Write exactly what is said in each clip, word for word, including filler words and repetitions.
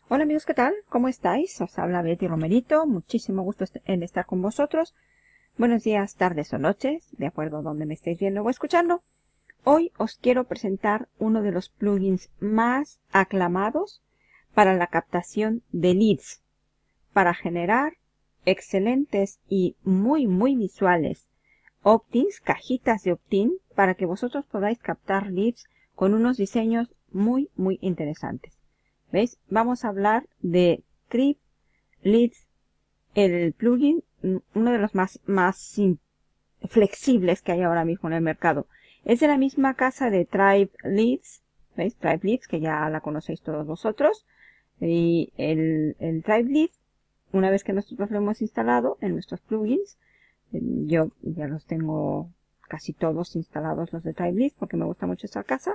Hola amigos, ¿qué tal? ¿Cómo estáis? Os habla Betty Romerito. Muchísimo gusto est- en estar con vosotros. Buenos días, tardes o noches, de acuerdo a donde me estéis viendo o escuchando. Hoy os quiero presentar uno de los plugins más aclamados para la captación de leads, para generar excelentes y muy muy visuales opt-ins, cajitas de opt-in, para que vosotros podáis captar leads con unos diseños muy muy interesantes. ¿Veis? Vamos a hablar de Tribe Leads, el plugin, uno de los más, más flexibles que hay ahora mismo en el mercado. Es de la misma casa de Tribe Leads, ¿veis? Tribe Leads, que ya la conocéis todos vosotros. Y el, el Tribe Leads, una vez que nosotros lo hemos instalado en nuestros plugins, yo ya los tengo casi todos instalados los de Tribe Leads porque me gusta mucho esta casa.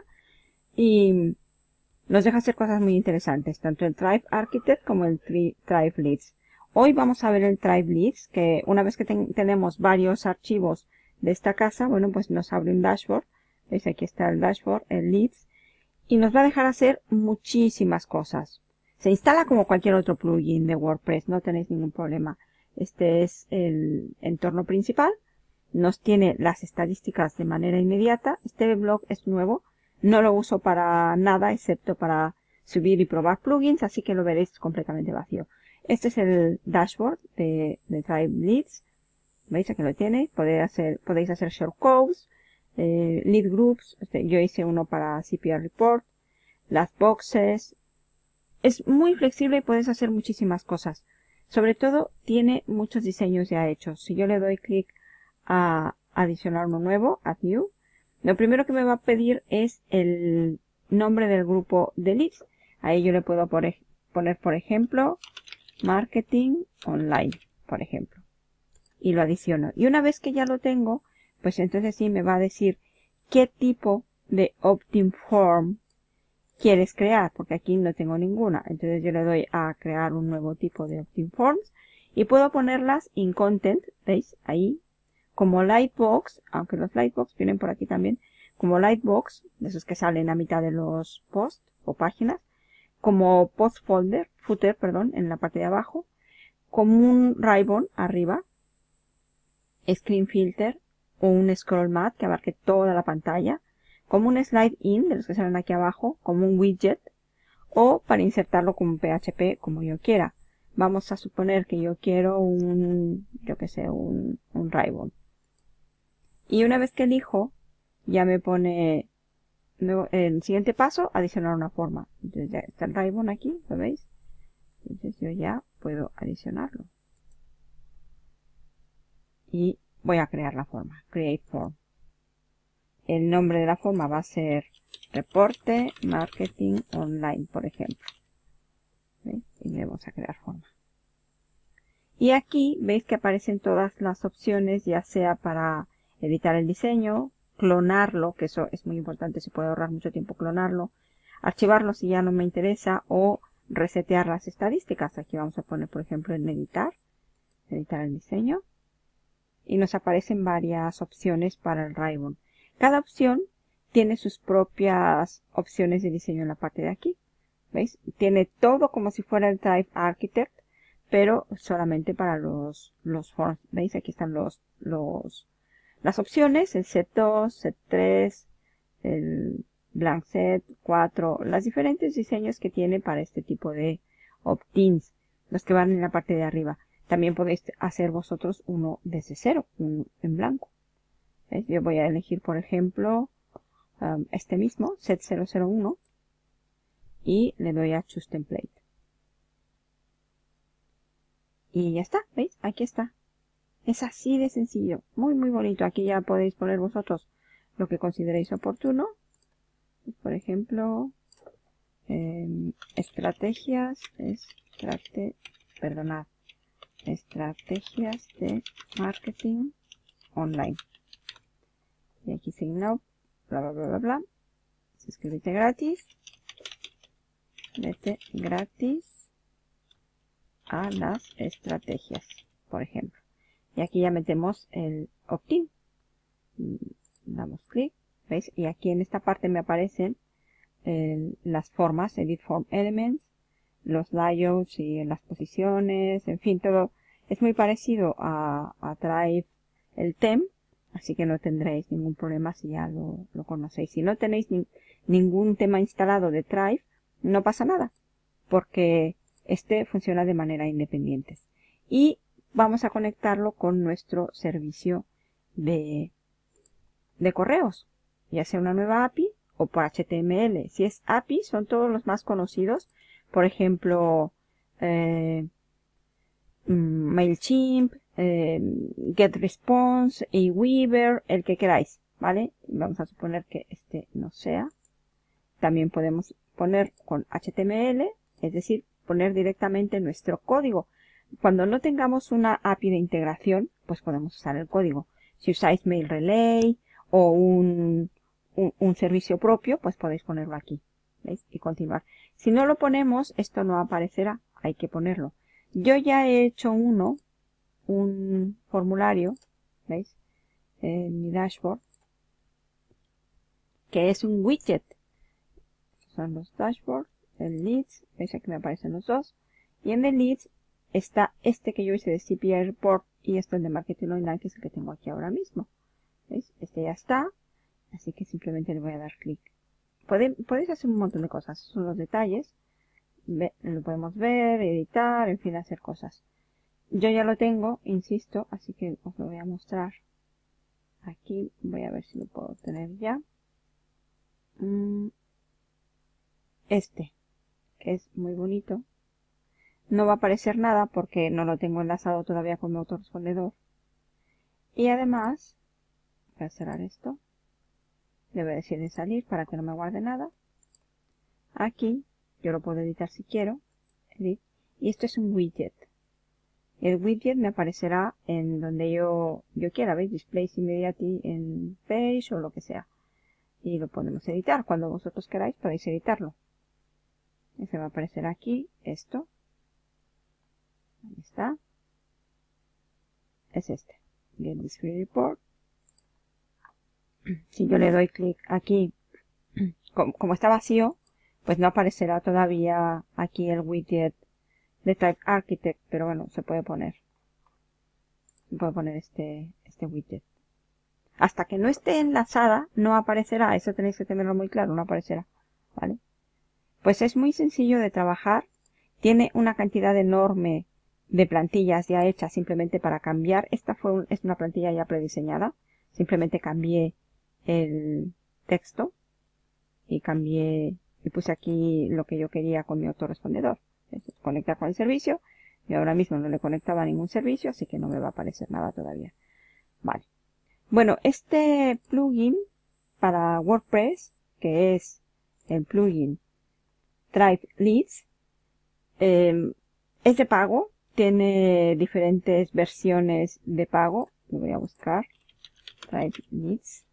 Y nos deja hacer cosas muy interesantes, tanto el Tribe Architect como el Tribe Leads. Hoy vamos a ver el Tribe Leads, que una vez que ten tenemos varios archivos de esta casa, bueno, pues nos abre un dashboard. ¿Veis? Aquí está el dashboard, el Leads, y nos va a dejar hacer muchísimas cosas. Se instala como cualquier otro plugin de WordPress, no tenéis ningún problema. Este es el entorno principal. Nos tiene las estadísticas de manera inmediata. Este blog es nuevo. No lo uso para nada excepto para subir y probar plugins, así que lo veréis completamente vacío. Este es el dashboard de, de Tribe Leads. ¿Veis? Aquí lo tiene. Podéis hacer, podéis hacer shortcodes, eh, lead groups. Este, yo hice uno para C P R report, las boxes. Es muy flexible y puedes hacer muchísimas cosas. Sobre todo tiene muchos diseños ya hechos. Si yo le doy clic a adicionar uno nuevo, add new, lo primero que me va a pedir es el nombre del grupo de leads. Ahí yo le puedo poner, por ejemplo, marketing online, por ejemplo. Y lo adiciono. Y una vez que ya lo tengo, pues entonces sí me va a decir qué tipo de opt-in form quieres crear, porque aquí no tengo ninguna. Entonces yo le doy a crear un nuevo tipo de opt-in forms y puedo ponerlas in content, ¿veis? Ahí, como Lightbox, aunque los Lightbox vienen por aquí también, como Lightbox, de esos que salen a mitad de los posts o páginas, como post folder, footer, perdón, en la parte de abajo, como un ribbon arriba, screen filter o un scroll mat que abarque toda la pantalla, como un slide in, de los que salen aquí abajo, como un widget, o para insertarlo como un P H P, como yo quiera. Vamos a suponer que yo quiero un, yo que sé, un, un ribbon. Y una vez que elijo, ya me pone el siguiente paso, adicionar una forma. Entonces ya está el ribbon aquí, ¿lo veis? Entonces yo ya puedo adicionarlo. Y voy a crear la forma, create form. El nombre de la forma va a ser reporte marketing online, por ejemplo. ¿Veis? Y le vamos a crear forma. Y aquí veis que aparecen todas las opciones, ya sea para editar el diseño, clonarlo, que eso es muy importante, se puede ahorrar mucho tiempo clonarlo, archivarlo si ya no me interesa, o resetear las estadísticas. Aquí vamos a poner, por ejemplo, en editar, editar el diseño, y nos aparecen varias opciones para el ribbon. Cada opción tiene sus propias opciones de diseño en la parte de aquí. ¿Veis? Tiene todo como si fuera el Tribe Architect, pero solamente para los, los forms. ¿Veis? Aquí están los, los, las opciones, el set dos, set tres, el blank set cuatro, los diferentes diseños que tiene para este tipo de opt-ins, los que van en la parte de arriba. También podéis hacer vosotros uno desde cero, un, en blanco. ¿Veis? Yo voy a elegir, por ejemplo, um, este mismo, set cero cero uno, y le doy a Choose Template. Y ya está, ¿veis? Aquí está. Es así de sencillo, muy muy bonito. Aquí ya podéis poner vosotros lo que consideréis oportuno. Por ejemplo, eh, estrategias, estrate, perdonad, estrategias de marketing online. Y aquí sign up, bla bla bla bla bla. Suscríbete gratis. Vete gratis a las estrategias, por ejemplo. Y aquí ya metemos el opt-in. Damos clic, ¿veis? Y aquí en esta parte me aparecen eh, las formas, edit form elements, los layouts y las posiciones, en fin, todo es muy parecido a, a Drive, el theme, así que no tendréis ningún problema si ya lo, lo conocéis. Si no tenéis ni, ningún tema instalado de Drive, no pasa nada, porque este funciona de manera independiente. Y vamos a conectarlo con nuestro servicio de, de correos, ya sea una nueva A P I o por H T M L. Si es A P I, son todos los más conocidos. Por ejemplo, eh, MailChimp, eh, GetResponse, Aweber, el que queráis, ¿vale? Vamos a suponer que este no sea. También podemos poner con H T M L, es decir, poner directamente nuestro código. Cuando no tengamos una A P I de integración, pues podemos usar el código. Si usáis MailRelay o un, un, un servicio propio, pues podéis ponerlo aquí, ¿veis? Y continuar. Si no lo ponemos, esto no aparecerá, hay que ponerlo. Yo ya he hecho uno, un formulario, ¿veis? En mi dashboard, que es un widget. Son los dashboards, el leads, veis aquí me aparecen los dos. Y en el leads está este que yo hice de C P I Report y esto el de Marketing Online, que es el que tengo aquí ahora mismo. ¿Veis? Este ya está, así que simplemente le voy a dar clic. Podéis, podéis hacer un montón de cosas, son los detalles. Ve, lo podemos ver, editar, en fin, hacer cosas. Yo ya lo tengo, insisto, así que os lo voy a mostrar. Aquí voy a ver si lo puedo tener ya. Mm, este, que es muy bonito. No va a aparecer nada porque no lo tengo enlazado todavía con mi autorrespondedor. Y además, voy a cerrar esto. Le voy a decir de salir para que no me guarde nada. Aquí, yo lo puedo editar si quiero. Edit. Y esto es un widget. El widget me aparecerá en donde yo, yo quiera, ¿veis? Displays immediately en page o lo que sea. Y lo podemos editar. Cuando vosotros queráis podéis editarlo. Y se va a aparecer aquí esto. Ahí está. Es este. Get Display Report. Si yo le doy clic aquí, como, como está vacío, pues no aparecerá todavía aquí el widget de Type Architect, pero bueno, se puede poner. Se puede poner este, este widget. Hasta que no esté enlazada, no aparecerá. Eso tenéis que tenerlo muy claro, no aparecerá. ¿Vale? Pues es muy sencillo de trabajar. Tiene una cantidad enorme de plantillas ya hechas simplemente para cambiar. Esta fue un, es una plantilla ya prediseñada. Simplemente cambié el texto y cambié y puse aquí lo que yo quería con mi autorrespondedor. Es conectar con el servicio. Y ahora mismo no le conectaba a ningún servicio, así que no me va a aparecer nada todavía. Vale. Bueno, este plugin para WordPress, que es el plugin Drive Leads, eh, es de pago. Tiene diferentes versiones de pago. Lo voy a buscar. Drive Leads.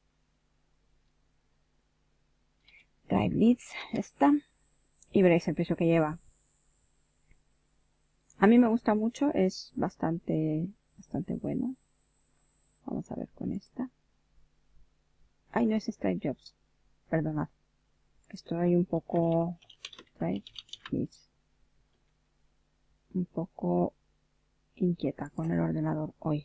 Drive Leads está. Y veréis el precio que lleva. A mí me gusta mucho. Es bastante, bastante bueno. Vamos a ver con esta. Ay, no es Stripe Jobs. Perdonad. Estoy un poco... Drive Leads. Un poco inquieta con el ordenador hoy.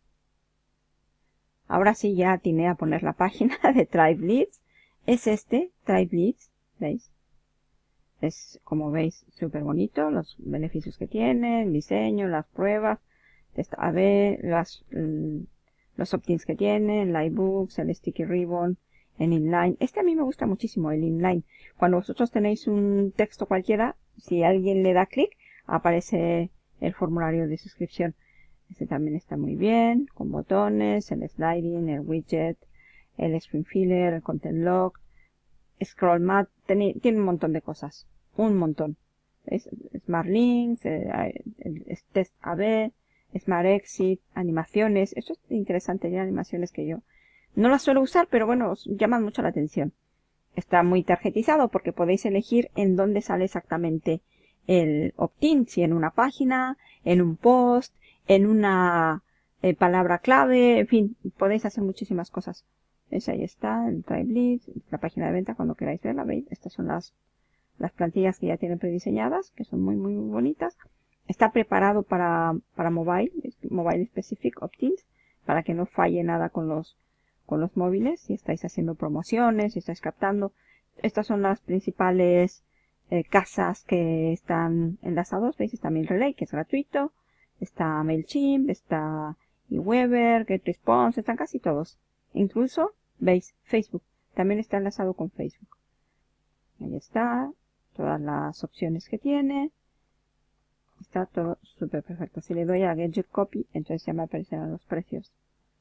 Ahora sí ya atiné a poner la página de Drive Leads. Es este, Drive Leads, ¿veis? Es, como veis, súper bonito, los beneficios que tiene, el diseño, las pruebas, test A B, las, mm, los opt-ins que tiene, el iBooks, el Sticky Ribbon, el inline. Este a mí me gusta muchísimo, el inline. Cuando vosotros tenéis un texto cualquiera, si alguien le da clic, aparece el formulario de suscripción. Este también está muy bien, con botones, el sliding, el widget, el screen filler, el content log, scroll mat, tiene, tiene un montón de cosas, un montón. ¿Veis? Smart links, eh, el, el test A B, Smart exit, animaciones. Esto es interesante, hay animaciones que yo no las suelo usar, pero bueno, os llaman mucho la atención. Está muy tarjetizado porque podéis elegir en dónde sale exactamente el opt-in, si en una página, en un post, en una eh, palabra clave, en fin, podéis hacer muchísimas cosas. ¿Ves? Ahí está, el Drive Leads, la página de venta cuando queráis verla, ¿veis? Estas son las, las plantillas que ya tienen prediseñadas, que son muy muy, muy bonitas. Está preparado para, para mobile, mobile specific opt-ins, para que no falle nada con los, con los móviles, si estáis haciendo promociones, si estáis captando. Estas son las principales eh, casas que están enlazados. Veis, está MailRelay, que es gratuito. Está MailChimp, está eWeber, GetResponse, están casi todos. Incluso, veis, Facebook, también está enlazado con Facebook. Ahí está, todas las opciones que tiene. Está todo súper perfecto. Si le doy a Get Your Copy, entonces ya me aparecerán los precios.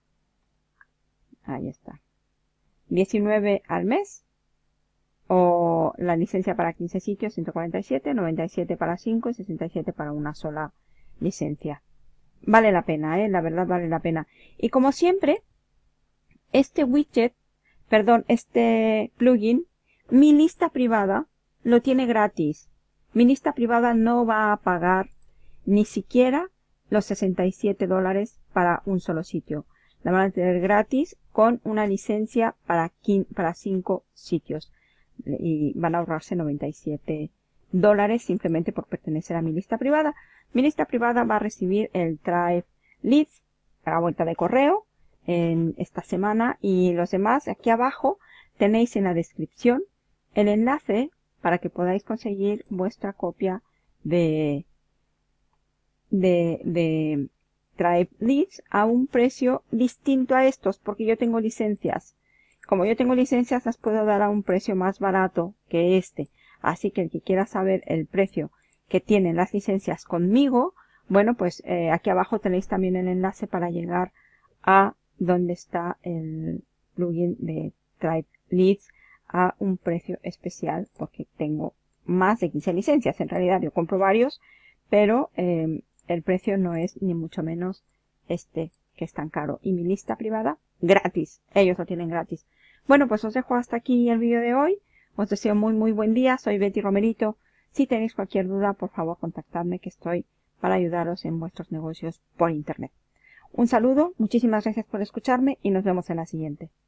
Ahí está. diecinueve al mes. O la licencia para quince sitios, ciento cuarenta y siete, noventa y siete para cinco y sesenta y siete para una sola licencia. Vale la pena, ¿eh? La verdad vale la pena. Y como siempre, este widget, perdón, este plugin, mi lista privada lo tiene gratis. Mi lista privada no va a pagar ni siquiera los sesenta y siete dólares para un solo sitio. La van a tener gratis con una licencia para, para cinco sitios. Y van a ahorrarse noventa y siete dólares simplemente por pertenecer a mi lista privada. Mi lista privada va a recibir el Tribe Leads a la vuelta de correo en esta semana, y los demás aquí abajo tenéis en la descripción el enlace para que podáis conseguir vuestra copia de, de, de Tribe Leads a un precio distinto a estos, porque yo tengo licencias. Como yo tengo licencias, las puedo dar a un precio más barato que este. Así que el que quiera saber el precio que tienen las licencias conmigo, bueno, pues eh, aquí abajo tenéis también el enlace para llegar a donde está el plugin de Tribe Leads a un precio especial, porque tengo más de quince licencias. En realidad yo compro varios, pero eh, el precio no es ni mucho menos este que es tan caro. Y mi lista privada, gratis. Ellos lo tienen gratis. Bueno, pues os dejo hasta aquí el vídeo de hoy. Os deseo muy muy buen día. Soy Betty Romerito. Si tenéis cualquier duda, por favor contactadme, que estoy para ayudaros en vuestros negocios por internet. Un saludo, muchísimas gracias por escucharme y nos vemos en la siguiente.